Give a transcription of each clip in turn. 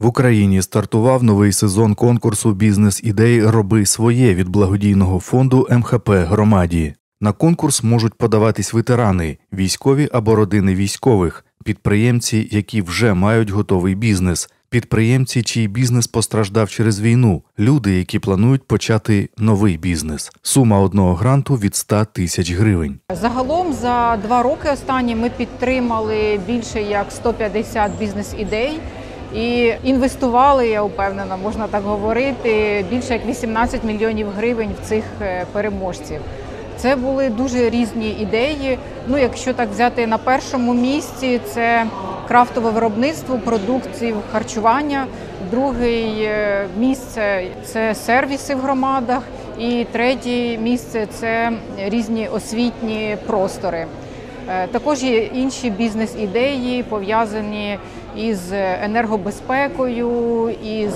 Україні стартував новий сезон конкурсу «Бізнес-ідей. Роби своє» від благодійного фонду МХП «Громаді». На конкурс можуть подаватись ветерани, військові або родини військових, підприємці, які вже мають готовий бізнес, підприємці, чий бізнес постраждав через війну, люди, які планують почати новий бізнес. Сума одного гранту від 100 тисяч гривень. Загалом за 2 роки останні ми підтримали більше як 150 бізнес-ідей і інвестували, я впевнена, можна так говорити, більше як 18 мільйонів гривень в цих переможців. Це були дуже різні ідеї. Якщо так взяти на першому місці, це крафтове виробництво продуктів харчування. Друге місце – це сервіси в громадах. І третє місце – це різні освітні простори. Також є інші бізнес-ідеї, пов'язані із енергобезпекою, із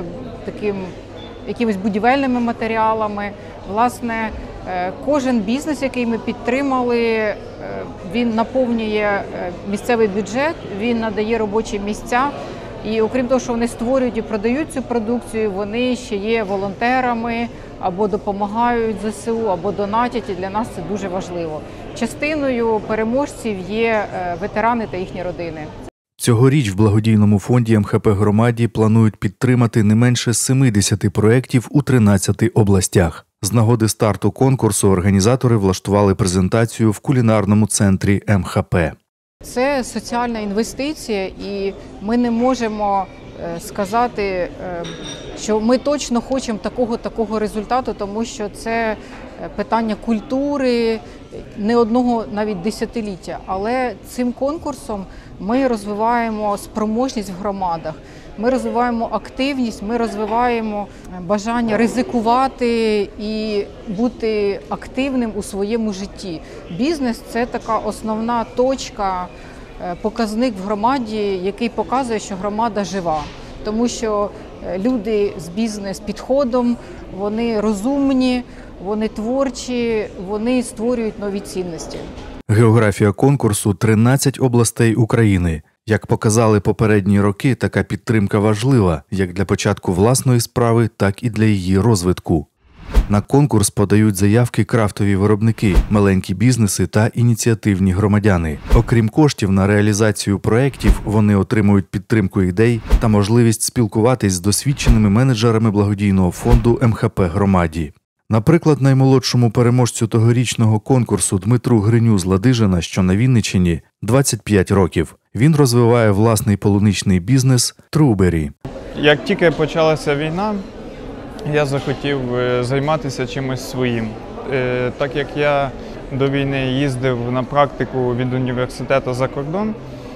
якимись будівельними матеріалами. Власне, кожен бізнес, який ми підтримали, він наповнює місцевий бюджет, він надає робочі місця. І окрім того, що вони створюють і продають цю продукцію, вони ще є волонтерами, або допомагають ЗСУ, або донатять, і для нас це дуже важливо. Частиною переможців є ветерани та їхні родини. Цьогоріч в благодійному фонді МХП «Громаді» планують підтримати не менше 70 проєктів у 13 областях. З нагоди старту конкурсу організатори влаштували презентацію в кулінарному центрі МХП. Це соціальна інвестиція, і ми не можемо сказати, що ми точно хочемо такого результату, тому що це питання культури не одного навіть десятиліття. Але цим конкурсом ми розвиваємо спроможність в громадах, ми розвиваємо активність, ми розвиваємо бажання ризикувати і бути активним у своєму житті. Бізнес – це така основна точка, показник в громаді, який показує, що громада жива. Тому що люди з бізнес-підходом, вони розумні, вони творчі, вони створюють нові цінності. Географія конкурсу – 13 областей України. Як показали попередні роки, така підтримка важлива як для початку власної справи, так і для її розвитку. На конкурс подають заявки крафтові виробники, маленькі бізнеси та ініціативні громадяни. Окрім коштів на реалізацію проєктів, вони отримують підтримку ідей та можливість спілкуватись з досвідченими менеджерами благодійного фонду МХП «Громаді». Наприклад, наймолодшому переможцю тогорічного конкурсу Дмитру Гриню з Ладижина, що на Вінниччині, 25 років. Він розвиває власний полуничний бізнес «Трубері». Як тільки почалася війна, я захотів займатися чимось своїм. Так як я до війни їздив на практику від університету за кордон,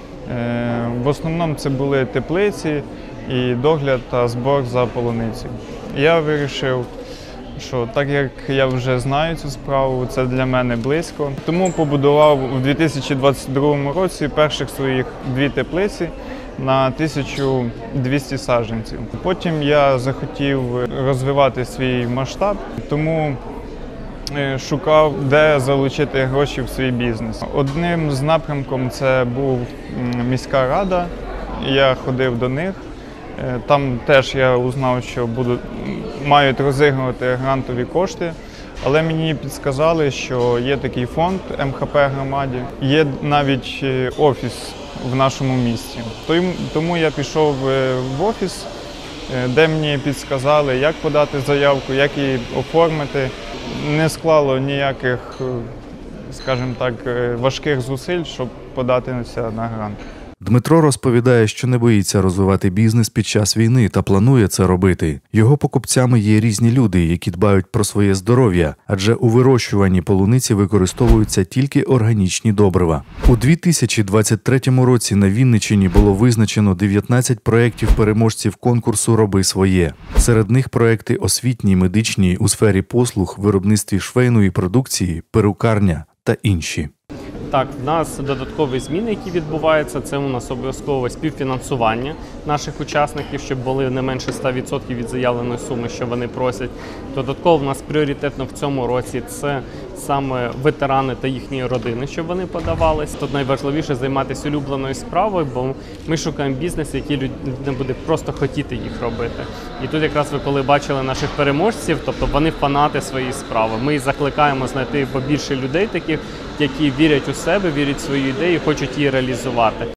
в основному це були теплиці і догляд та збор за полуницею. Я вирішив, що так як я вже знаю цю справу, це для мене близько. Тому побудував у 2022 році перших своїх 2 теплиці на 1200 саджанців. Потім я захотів розвивати свій масштаб, тому шукав, де залучити гроші в свій бізнес. Одним з напрямків це був міська рада, я ходив до них. Там теж я узнав, що мають розігрувати грантові кошти, але мені підсказали, що є такий фонд МХП «Громаді», є навіть офіс в нашому місті. Тому я пішов в офіс, де мені підсказали, як подати заявку, як її оформити. Не склало ніяких, скажімо так, важких зусиль, щоб податися на грант. Дмитро розповідає, що не боїться розвивати бізнес під час війни та планує це робити. Його покупцями є різні люди, які дбають про своє здоров'я, адже у вирощуванні полуниці використовуються тільки органічні добрива. У 2023 році на Вінниччині було визначено 19 проєктів переможців конкурсу «Роби своє». Серед них проєкти освітні, медичні, у сфері послуг, виробництві швейної продукції, перукарня та інші. Так, в нас додаткові зміни, які відбуваються, це у нас обов'язкове співфінансування наших учасників, щоб були не менше 100% від заявленої суми, що вони просять. Додатково в нас пріоритетно в цьому році це саме ветерани та їхні родини, щоб вони подавались. Тут найважливіше займатися улюбленою справою, бо ми шукаємо бізнес, який людина буде просто хотіти їх робити. І тут якраз ви коли бачили наших переможців, тобто вони фанати своєї справи. Ми закликаємо знайти побільше людей таких, які вірять у себе, вірять в свою ідею, хочуть її реалізувати.